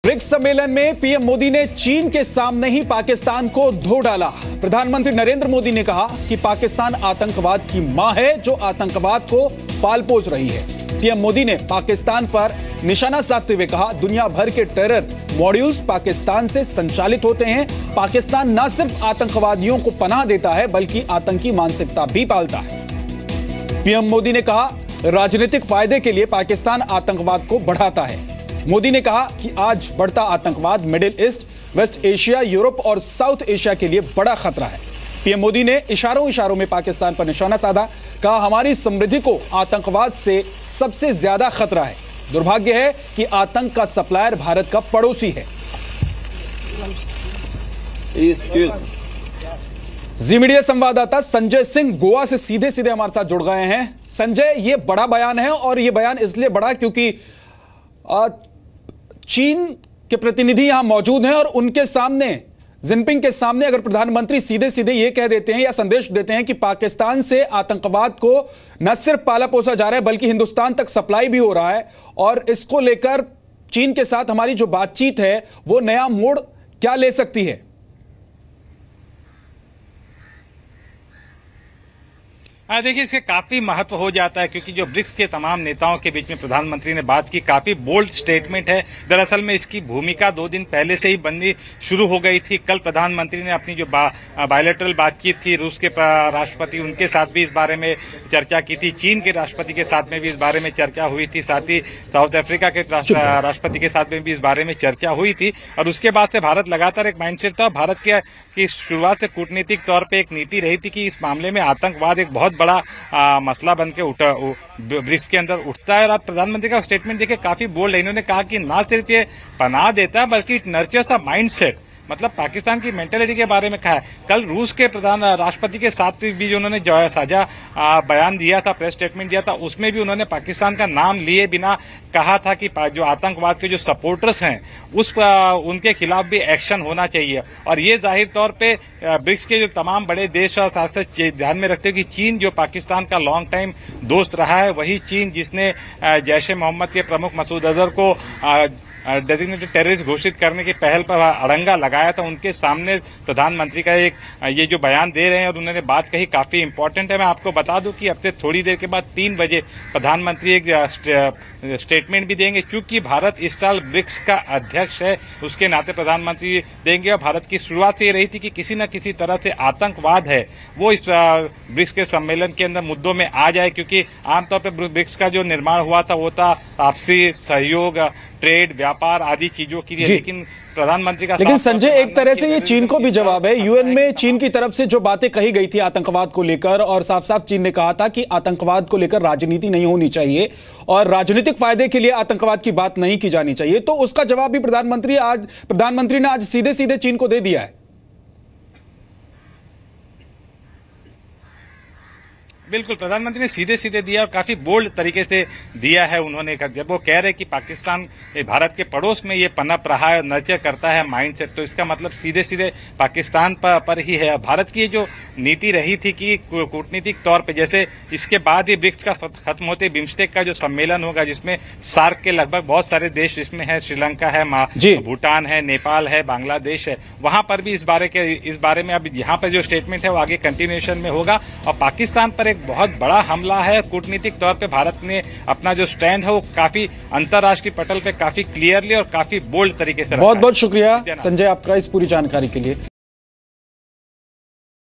BRICS सम्मेलन में PM Modi ने चीन के सामने ही पाकिस्तान को धो डाला। प्रधानमंत्री नरेंद्र मोदी ने कहा कि पाकिस्तान आतंकवाद की मां है जो आतंकवाद को पाल पोस रही है। पीएम मोदी ने पाकिस्तान पर निशाना साधते हुए कहा, दुनिया भर के टेरर मॉड्यूल्स पाकिस्तान से संचालित होते हैं। पाकिस्तान न सिर्फ आतंकवादियों को पनाह देता है बल्कि आतंकी मानसिकता भी पालता है। पीएम मोदी ने कहा, राजनीतिक फायदे के लिए पाकिस्तान आतंकवाद को बढ़ाता है। मोदी ने कहा कि आज बढ़ता आतंकवाद Middle East, West Asia, Europe और साउथ एशिया के लिए बड़ा खतरा है। पीएम मोदी ने इशारों में पाकिस्तान पर निशाना साधा, कहा हमारी समृद्धि को आतंकवाद से सबसे ज्यादा खतरा है। दुर्भाग्य है कि आतंक का सप्लायर भारत का पड़ोसी है। जी मीडिया संवाददाता संजय सिंह गोवा से सीधे हमारे साथ जुड़ गए हैं। संजय, ये बड़ा बयान है और ये बयान इसलिए बड़ा क्योंकि चीन के प्रतिनिधि यहां मौजूद हैं और उनके सामने, जिनपिंग के सामने अगर प्रधानमंत्री सीधे ये कह देते हैं या संदेश देते हैं कि पाकिस्तान से आतंकवाद को न सिर्फ पाला पोसा जा रहा है बल्कि हिंदुस्तान तक सप्लाई भी हो रहा है और इसको लेकर चीन के साथ हमारी जो बातचीत है वो नया मोड़ क्या ले सकती है? देखिए, इसके काफी महत्व हो जाता है क्योंकि जो ब्रिक्स के तमाम नेताओं के बीच में प्रधानमंत्री ने बात की, काफी बोल्ड स्टेटमेंट है। दरअसल में इसकी भूमिका 2 दिन पहले से ही बननी शुरू हो गई थी। कल प्रधानमंत्री ने अपनी जो बायलैटरल बातचीत थी रूस के राष्ट्रपति, उनके साथ भी इस बारे में चर्चा की थी। चीन के राष्ट्रपति के साथ में भी इस बारे में चर्चा हुई थी। साथ ही साउथ अफ्रीका के राष्ट्रपति के साथ में भी इस बारे में चर्चा हुई थी। और उसके बाद से भारत लगातार एक माइंडसेट था। भारत की शुरुआत से कूटनीतिक तौर पर एक नीति रही थी कि इस मामले में आतंकवाद एक बहुत बड़ा मसला बन के ब्रिक्स के अंदर उठता है। और आप प्रधानमंत्री का स्टेटमेंट देखिए, काफी बोल्ड है। इन्होंने कहा कि ना सिर्फ ये पनाह देता है बल्कि इट नर्चर्स अ माइंडसेट, मतलब पाकिस्तान की मेंटेलिटी के बारे में कहा है। कल रूस के राष्ट्रपति के साथ भी जो उन्होंने साझा बयान दिया था, प्रेस स्टेटमेंट दिया था, उसमें भी उन्होंने पाकिस्तान का नाम लिए बिना कहा था कि जो आतंकवाद के जो सपोर्टर्स हैं उनके खिलाफ भी एक्शन होना चाहिए। और ये जाहिर तौर पे ब्रिक्स के जो तमाम बड़े देश और साथ साथ ध्यान में रखते हुए कि चीन जो पाकिस्तान का लॉन्ग टाइम दोस्त रहा है, वही चीन जिसने जैश ए मोहम्मद के प्रमुख मसूद अजहर को डेजिग्नेटेड टेररिस्ट घोषित करने की पहल पर अड़ंगा लगाया था, उनके सामने प्रधानमंत्री का एक ये जो बयान दे रहे हैं और उन्होंने बात कही काफी इंपॉर्टेंट है। मैं आपको बता दूं कि अब से थोड़ी देर के बाद 3 बजे प्रधानमंत्री एक स्टेटमेंट भी देंगे। चूंकि भारत इस साल ब्रिक्स का अध्यक्ष है, उसके नाते प्रधानमंत्री देंगे। और भारत की शुरुआत से ये रही थी कि किसी न किसी तरह से आतंकवाद है वो इस ब्रिक्स के सम्मेलन के अंदर मुद्दों में आ जाए, क्योंकि आमतौर पर ब्रिक्स का जो निर्माण हुआ था वो था आपसी सहयोग, ट्रेड, व्यापार आदि चीजों की। लेकिन प्रधानमंत्री का, लेकिन संजय, एक तरह से ये चीन को भी जवाब है। यूएन में चीन की तरफ से जो बातें कही गई थी आतंकवाद को लेकर, और साफ चीन ने कहा था कि आतंकवाद को लेकर राजनीति नहीं होनी चाहिए और राजनीतिक फायदे के लिए आतंकवाद की बात नहीं की जानी चाहिए। तो उसका जवाब भी प्रधानमंत्री ने आज सीधे चीन को दे दिया है। बिल्कुल, प्रधानमंत्री ने सीधे दिया और काफी बोल्ड तरीके से दिया है। उन्होंने जब वो कह रहे कि पाकिस्तान भारत के पड़ोस में ये पनप रहा है और नर्चर करता है माइंडसेट, तो इसका मतलब सीधे पाकिस्तान पर ही है। भारत की जो नीति रही थी कि कूटनीतिक तौर पे, जैसे इसके बाद ही ब्रिक्स का खत्म होते बिम्स्टेक का जो सम्मेलन होगा जिसमें सार्क के लगभग बहुत सारे देश जिसमें है, श्रीलंका है, भूटान है, नेपाल है, बांग्लादेश है, वहां पर भी इस बारे में अब यहाँ पर जो स्टेटमेंट है वो आगे कंटिन्यूएशन में होगा। और पाकिस्तान पर बहुत बड़ा हमला है। कूटनीतिक तौर पे भारत ने अपना जो स्टैंड है वो काफी अंतर्राष्ट्रीय पटल पे काफी क्लियरली और काफी बोल्ड तरीके से रखा है। बहुत शुक्रिया संजय आपका इस पूरी जानकारी के लिए।